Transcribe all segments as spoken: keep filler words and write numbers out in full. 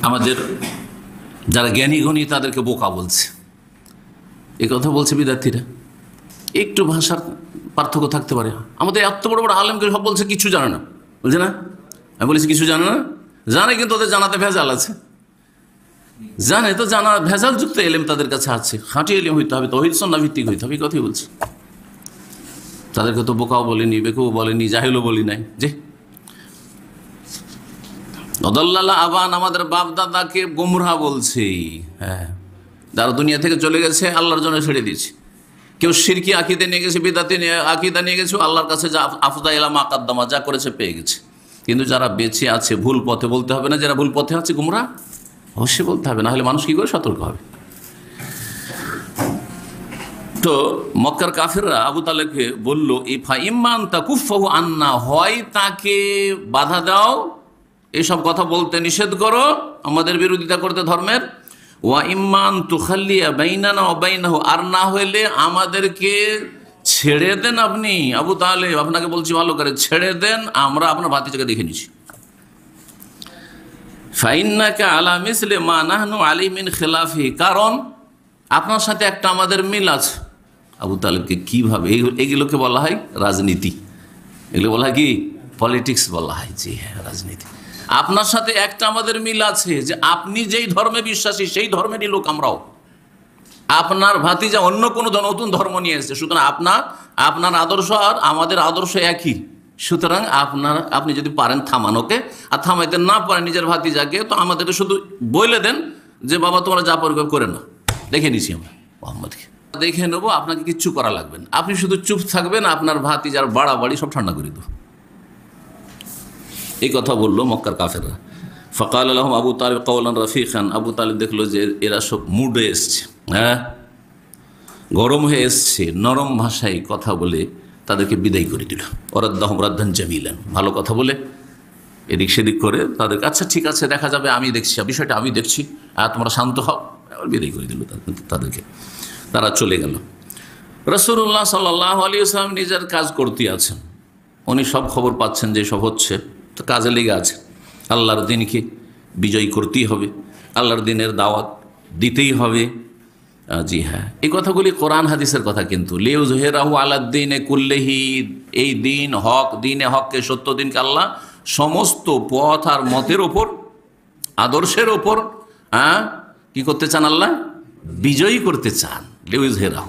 আমাদের যারা জ্ঞানী গুণী তাদেরকে বোকা বলছে, এই কথা বলছে বিদ্যার্থীরা। একটু ভাষার পার্থক্য থাকতে পারে। আমাদের এত বড় বড় আলেমকে সব বলছে কিছু জানে না, বলছে না? আমি বলেছি কিছু জানে না, জানে, কিন্তু ওদের জানাতে ভেজাল আছে। জানে তো, জানা ভেজাল যুক্ত এলেম তাদের কাছে আছে। খাঁটি এলেম হইতে হবে, তৌহিদ সুন্নাহ ভিত্তিক হইতে হবে, এই কথাই বলছে। তাদেরকে তো বোকাও বলেনি, বেকুও বলেনি, জাহিলও বলি নাই। যে অদল্লাল্লাহ আবান, আমাদের বাপ দাদাকে গোমরাহ বলছে। হ্যাঁ, যারা দুনিয়া থেকে চলে গেছে আল্লাহর জন্য ছেড়ে দিয়েছে। কেউ শিরকি আকিদে নিয়ে গেছে, বিদাতি আকিদা নিয়ে গেছে, আল্লাহর কাছে যা আফদা ইলামা আকাদ্দামা যা করেছে পেয়ে গেছে। কিন্তু যারা বেঁচে আছে ভুল পথে, বলতে হবে না যারা ভুল পথে আছে গোমরাহ? অবশ্যই বলতে হবে, না হলে মানুষ কি করে সতর্ক হবে? তো মক্কার কাফেররা আবু তালেবকে বলল, ইফা ইম্মান তাকুফাহু আন্না, হয় তাকে বাধা দাও, এইসব কথা বলতে নিষেধ করো, আমাদের বিরোধিতা করতে ধর্মের, ওয়া ইম্মান তুখাল্লিয়া বাইনানা ওয়া বাইনাহু, আর না হইলে আমাদেরকে ছেড়ে দেন আপনি। আবু তালেব, আপনাকে বলছি ভালো করে ছেড়ে দেন, আমরা আপনার ভাতিজাকে দেখে নিছি। ফাইন্নাকা আলা মিসলি মা নাহনু আলাইহি মিন খিলাফি, কারণ আপনার সাথে একটা আমাদের মিল আছে। আবু তালেবকে কিভাবে, এগুলোকে বলা হয় রাজনীতি, এগুলো বলা হয় কি পলিটিক্স বলা হয়। জি হ্যাঁ, রাজনীতি। আপনার সাথে একটা আমাদের মিল আছে যে আপনি যেই ধর্মে বিশ্বাসী সেই ধর্মেরই লোক আমরাও। আপনার ভাতিজা অন্য কোনো নতুন ধর্ম নিয়ে এসেছে, সুতরাং আপনার আপনার আদর্শ আর আমাদের আদর্শ একই। সুতরাং আপনার আপনি যদি পারেন থামানোকে, আর থামাইতে না পারেন নিজের ভাতিজাকে, তো আমাদেরকে শুধু বলে দেন যে বাবা তোমরা যা পরিকল্পনা করে না, দেখে নিছি আমরা মোহাম্মদকে, দেখে নেবো, আপনাকে কিচ্ছু করা লাগবে না, আপনি শুধু চুপ থাকবেন, আপনার ভাতিজার বাড়াবাড়ি সব ঠান্ডা করে দেবো। এই কথা বললো মক্কার কাফেররা। ফকাল আলহম আবু তালেব কওলান রফিকান, আবু তালেব দেখলো যে এরা সব মুডে এসছে, হ্যাঁ গরম হয়ে এসছে, নরম ভাষায় কথা বলে তাদেরকে বিদায় করে দিল। ওরাদ্দাহম রাদ্দান জামিলান, ভালো কথা বলে এদিক সেদিক করে তাদেরকে, আচ্ছা ঠিক আছে দেখা যাবে, আমি দেখছি বিষয়টা, আমি দেখছি, আর তোমরা শান্ত হও, বিদায় করে দিল তাদেরকে। তারা চলে গেল। রাসূলুল্লাহ সাল্লাল্লাহু আলাইহি ওয়াসাল্লাম নিজের কাজ করতে আছেন, উনি সব খবর পাচ্ছেন যে সব হচ্ছে, তো কাজে লেগে আছে। আল্লাহর দিনকে বিজয়ী করতেই হবে, আল্লাহর দিনের দাওয়াত দিতেই হবে। জি হ্যাঁ, এই কথাগুলি কোরআন হাদিসের কথা, কিন্তু লিউযহিরাহু আলাদ-দীনে কুল্লিহি, এই দিন হক, দিনে হককে, সত্য দিনকে আল্লাহ সমস্ত পথ আর মতের ওপর, আদর্শের ওপর হ্যাঁ কি করতে চান? আল্লাহ বিজয়ী করতে চান, লিউযহিরাহু।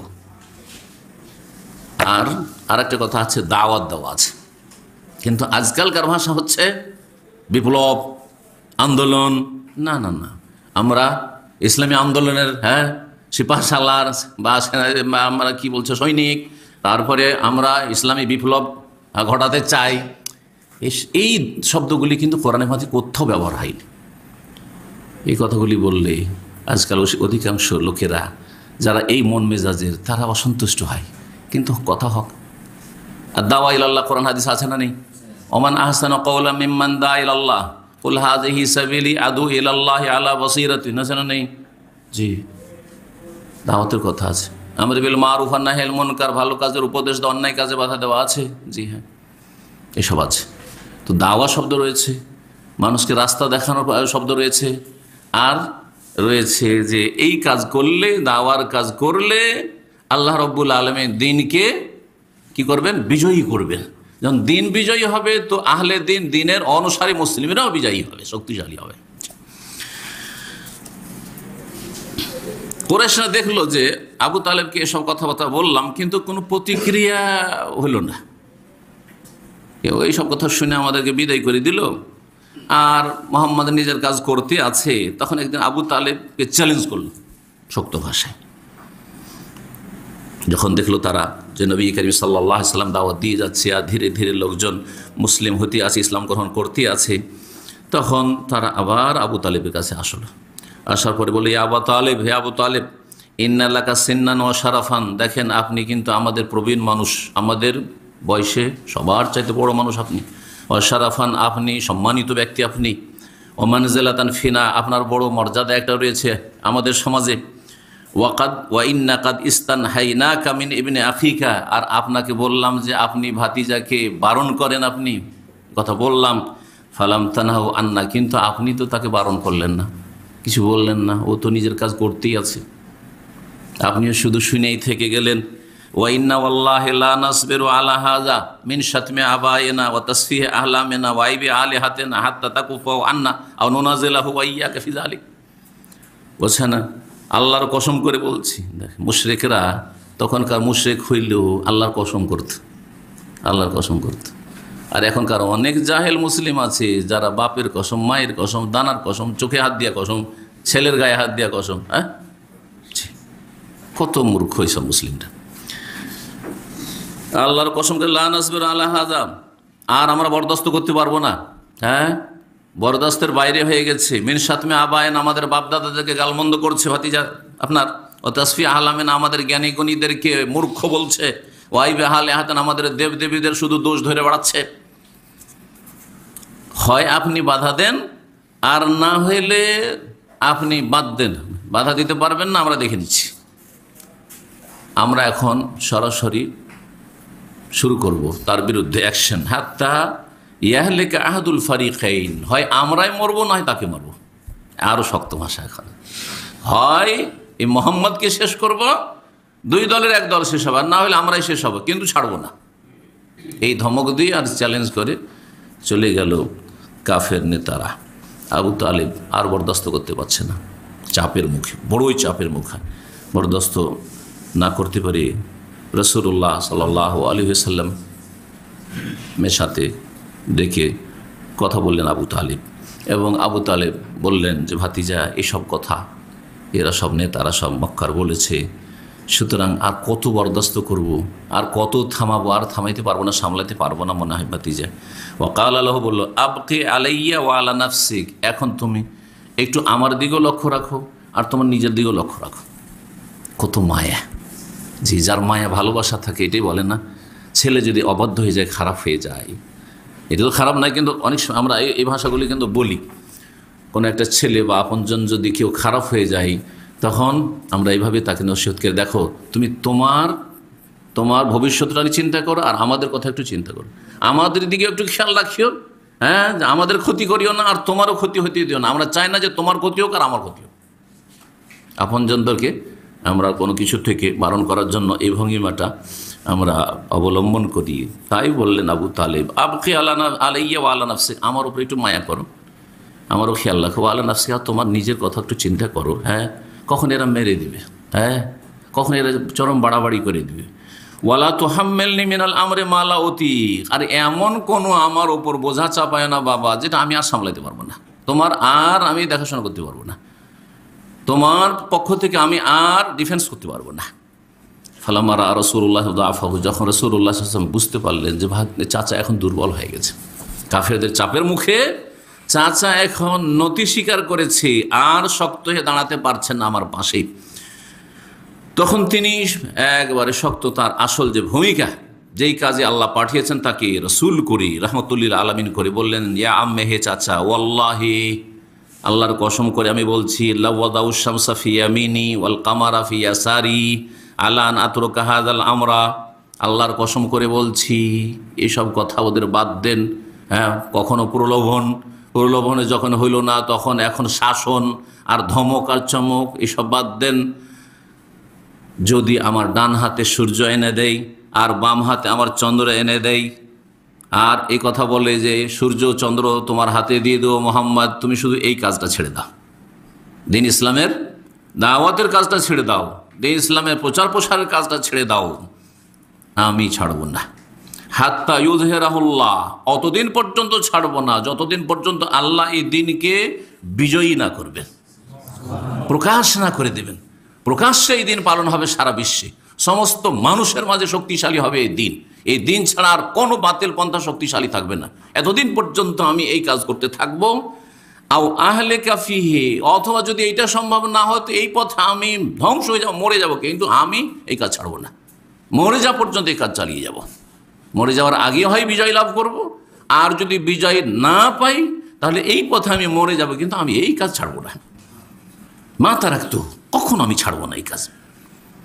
আর আরেকটা কথা আছে, দাওয়াত দেওয়া আছে, কিন্তু আজকালকার ভাষা হচ্ছে বিপ্লব, আন্দোলন। না না না, আমরা ইসলামী আন্দোলনের হ্যাঁ সিপাহসালার বা আমরা কি বলছে সৈনিক, তারপরে আমরা ইসলামী বিপ্লব ঘটাতে চাই, এই শব্দগুলি কিন্তু কোরআনের মধ্যে কোথাও ব্যবহার হয়নি। এই কথাগুলি বললে আজকাল অধিকাংশ লোকেরা যারা এই মন মেজাজের, তারা অসন্তুষ্ট হয়, কিন্তু কথা হক। আর দাওয়া ইলাল্লাহ কোরআন হাদিস আছে না নেই? ওমান আহসানু কাওলাম মিম্মান দাআ ইলাল্লাহ কুল হাযিহি সাবিলি আদু ইলাল্লাহি আলা বাসীরাতিন, আছে না নেই? জি, দাওয়াতের কথা আছে। আমর বিল মারুফ ওয়ান নাহি আনিল মুনকার, ভালো কাজের উপদেশ দেওয়া, অন্যায় কাজে বাধা দেওয়া আছে। জি হ্যাঁ, এসব আছে। তো দাওয়া শব্দ রয়েছে, মানুষকে রাস্তা দেখানোর শব্দ রয়েছে, আর রয়েছে যে এই কাজ করলে, দাওয়ার কাজ করলে আল্লাহ রাব্বুল আলামিন দিনকে কি করবেন? বিজয়ী করবেন। যখন দিন বিজয়ী হবে, তো আহলে দিন, দিনের অনুসারী মুসলিমরাও বিজয়ী হবে, শক্তিশালী হবে। কুরাইশরা দেখলো যে আবু তালেবকে এসব কথাবার্তা বললাম, কিন্তু কোনো প্রতিক্রিয়া হলো না, কেউ এইসব কথা শুনে আমাদেরকে বিদায় করে দিল, আর মোহাম্মদ নিজের কাজ করতে আছে। তখন একদিন আবু তালেবকে চ্যালেঞ্জ করলো শক্ত ভাষায়। যখন দেখলো তারা যে নবী করিম সাল্লাল্লাহু আলাইহি ওয়াসাল্লাম দাওয়াত দিয়ে যাচ্ছে, আর ধীরে ধীরে লোকজন মুসলিম হতে আছে, ইসলাম গ্রহণ করতে আছে, তখন তারা আবার আবু তালেবের কাছে আসলো। আসার পরে বলে, আবু তালেব, হে আবু তালেব, ইন্না লাকা সিন্নান ওয়া শারাফান, দেখেন আপনি কিন্তু আমাদের প্রবীণ মানুষ, আমাদের বয়সে সবার চাইতে বড় মানুষ আপনি, ওয়া শারাফান, আপনি সম্মানিত ব্যক্তি আপনি, ওয়া মানজিলাতান ফিনা, আপনার বড় মর্যাদা একটা রয়েছে আমাদের সমাজে, ওয়াকাদ ওয়া ইন্না কাদ ইস্তানহাইনাকা মিন ইবনে আখিকা, আর আপনাকে বললাম যে আপনি ভাতিজাকে বারণ করেন, আপনি কথা বললাম, ফালাম তানহাউ আন্না, কিন্তু আপনি তো তাকে বারণ করলেন না। কিছু বললেন না, ও তো নিজের কাজ করতেই আছে। আপনিও শুধু শুনেই থেকে গেলেন। ওয়াইন্না ওয়াল্লাহি লা নাসবিরু আলা হাযা মিন শাতমি আবাইনা ওয়া তাসফিহি আহলামিনা ওয়া আইবি আলিহাতিনা হাত্তা তাকুফু আন্না আও নুনাজিলাহু ওয়া ইয়্যাকা ফি যালিক। বলছে না, আল্লাহর কসম করে বলছি। মুশরিকরা তখনকার মুশরিক হইলেও আল্লাহর কসম করত, আল্লাহর কসম করত। আর এখনকার অনেক জাহেল মুসলিম আছে যারা বাপের কসম, মায়ের কসম, দানার কসম, চোখে হাত দিয়া কসম, ছেলের গায়ে হাত দিয়া কসম। হ্যাঁ, কত মূর্খ এইসব মুসলিমরা। আল্লাহর কসম করে লা নাসবিরু আলা হাযা, আর আমরা বরদাস্ত করতে পারবো না। হ্যাঁ, বরদাস্তের বাইরে হয়ে গেছে। মিন শাতমি আবায়েন, আমাদের বাপদাদাদেরকে গালমন্দ করছে ভাতিজা আপনার। ও তাসফি আহলামেন, আমাদের জ্ঞানী গুণীদেরকে মূর্খ বলছে। ওয়াইবে হালে হাতেন, আমাদের দেব দেবীদের শুধু দোষ ধরে বেড়াচ্ছে। হয় আপনি বাধা দেন, আর না হইলে আপনি বাদ দেন। বাধা দিতে পারবেন না, আমরা দেখে নিচ্ছি। আমরা এখন সরাসরি শুরু করব তার বিরুদ্ধে অ্যাকশন। হাত্তা ইয়াহলিকা আহাদুল ফারিকাইন, হয় আমরাই মরবো, নয় তাকে মরবো। আরও শক্ত ভাষা এখন। হয় এই মোহাম্মদকে শেষ করব, দুই দলের এক দল শেষ হবে, আর না হলে আমরাই শেষ হবো, কিন্তু ছাড়বো না। এই ধমক দিয়ে আর চ্যালেঞ্জ করে চলে গেল কাফের নেতারা। আবু তালেব আর বরদাস্ত করতে পারছে না, চাপের মুখে, বড়ই চাপের মুখে। বরদাস্ত না করতে পারে রাসূলুল্লাহ সাল্লাল্লাহু আলাইহি ওয়াসাল্লাম মের সাথে ডেকে কথা বললেন আবু তালেব। এবং আবু তালেব বললেন যে ভাতিজা, এসব কথা এরা সব নেতারা সব মক্কার বলেছে, সুতরাং আর কত বরদাস্ত করব, আর কত থামাবো, আর থামাইতে পারবো না, সামলাতে পারবো না মনে হয় ভাতিজা। ওয়াকাল আল্লাহ বলল, আবকি আলাইয়া ওয়া আলা নাফসিক, এখন তুমি একটু আমার দিকেও লক্ষ্য রাখো আর তোমার নিজের দিকেও লক্ষ্য রাখো। কত মায়া! জি, যার মায়া ভালোবাসা থাকে, এটাই বলে না, ছেলে যদি অবাধ্য হয়ে যায়, খারাপ হয়ে যায়। এটা তো খারাপ নয়, কিন্তু অনেক সময় আমরা এই ভাষাগুলি কিন্তু বলি। কোনো একটা ছেলে বা আপনজন যদি কেউ খারাপ হয়ে যায়, তখন আমরা এইভাবে তাকে নসিহত করে, দেখো তুমি তোমার তোমার ভবিষ্যৎটা চিন্তা করো, আর আমাদের কথা একটু চিন্তা করো, আমাদের দিকে একটু খেয়াল রাখিও। হ্যাঁ, আমাদের ক্ষতি করিও না, আর তোমারও ক্ষতি হতে দিও না। আমরা চাই না যে তোমার ক্ষতি হোক আর আমার ক্ষতি হোক। আপনজনদেরকে আমরা কোনো কিছু থেকে বারণ করার জন্য এই ভঙ্গিমাটা আমরা অবলম্বন করি। তাই বললেন আবু তালেব, আবকি আলানা আলাইয়া ওয়া আলা নাফসিক, আমার উপরে একটু মায়া করো, আমারও খেয়াল রাখো। ওয়া আলা নাফসিক, তোমার নিজের কথা একটু চিন্তা করো। হ্যাঁ, কখন এরা মেরে দিবে, হ্যাঁ, কখন এরা চরম বাড়াবাড়ি করে দিবে। ওয়ালা তুহাম্মিলনি মিনাল আমরি মা লা উতিক, আর এমন কোনো আমার ওপর বোঝা চাপায় না বাবা, যেটা আমি আর সামলাতে পারবো না, তোমার আর আমি দেখাশোনা করতে পারবো না, তোমার পক্ষ থেকে আমি আর ডিফেন্স করতে পারবো না। ফালামারা রাসূলুল্লাহ দাফাহু, যখন রাসূলুল্লাহ সাল্লাল্লাহু আলাইহি ওয়াসাল্লাম বুঝতে পারলেন যে চাচা এখন দুর্বল হয়ে গেছে, কাফেরদের চাপের মুখে চাচা এখন নতি স্বীকার করেছে, আর শক্ত হয়ে দাঁড়াতে পারছেন না আমার পাশেই, তখন তিনি একবারে শক্ত তার আসল যে ভূমিকা, যেই কাজে আল্লাহ পাঠিয়েছেন তাকে রসুল করি, রহমতুল্লিল আলামিন করে বললেন, ইয়া আম্মে, হে চাচা, ওয়াল্লাহি, আল্লাহর কসম করে আমি বলছি, লাওয়াদাউ শামসা ফি ইয়ামিনি ওয়াল কামারা ফি ইয়াসারি আলান আতরুকা হাযাল আমরা, আল্লাহর কসম করে বলছি, এইসব কথা ওদের বাদ দেন। হ্যাঁ, কখনো প্রলোভন, প্রলোভনে যখন হইল না, তখন এখন শাসন আর ধমক আর চমক, এসব বাদ দেন। যদি আমার ডান হাতে সূর্য এনে দেয় আর বাম হাতে আমার চন্দ্র এনে দেয়, আর এই কথা বলে যে সূর্য চন্দ্র তোমার হাতে দিয়ে দেবো মোহাম্মদ, তুমি শুধু এই কাজটা ছেড়ে দাও, দিন ইসলামের দাওয়াতের কাজটা ছেড়ে দাও, দিন ইসলামের প্রচার প্রসারের কাজটা ছেড়ে দাও, আমি ছাড়ব না। হাত্তা ইউযহিরাহুল্লাহ, অতদিন পর্যন্ত ছাড়ব না যতদিন পর্যন্ত আল্লাহ এই দিনকে বিজয়ী না করবেন, প্রকাশ না করে দেবেন। প্রকাশ্যে এই দিন পালন হবে সারা বিশ্বে, সমস্ত মানুষের মাঝে শক্তিশালী হবে এই দিন। এই দিন ছাড়া আর কোনো বাতিল পন্থা শক্তিশালী থাকবে না। এতদিন পর্যন্ত আমি এই কাজ করতে থাকবো। আও আহলিকা ফিহি, অথবা যদি এইটা সম্ভব না হতো, এই পথে আমি ধ্বংস হয়ে যাবো, মরে যাব, কিন্তু আমি এই কাজ ছাড়বো না, মরে যাওয়া পর্যন্ত এই কাজ চালিয়ে যাব। মরে যাওয়ার আগে হয় বিজয় লাভ করব, আর যদি বিজয় না পাই তাহলে এই পথে আমি মরে যাব, কিন্তু আমি এই কাজ ছাড়বো না। মাথা রাখতো, কখনো আমি ছাড়বো না এই কাজ।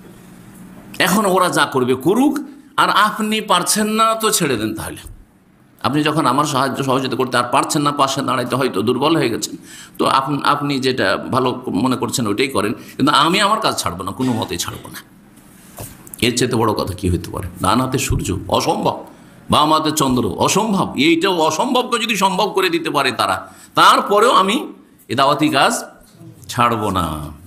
এখন ওরা যা করবে করুক, আর আপনি পারছেন না তো ছেড়ে দেন। তাহলে আপনি যখন আমার সাহায্য সহযোগিতা করতে আর পারছেন না, পাশে দাঁড়াইতে হয়তো দুর্বল হয়ে গেছেন, তো আপনি যেটা ভালো মনে করছেন ওইটাই করেন, কিন্তু আমি আমার কাজ ছাড়বো না, কোনো মতেই ছাড়বো না। এর চেয়ে বড় কথা কি হইতে পারে? ডান হাতে সূর্য অসম্ভব, বাম হাতে চন্দ্র অসম্ভব, এইটাও অসম্ভবকে যদি সম্ভব করে দিতে পারে তারা, তারপরেও আমি এ দাওয়াতি কাজ ছাড়বো না।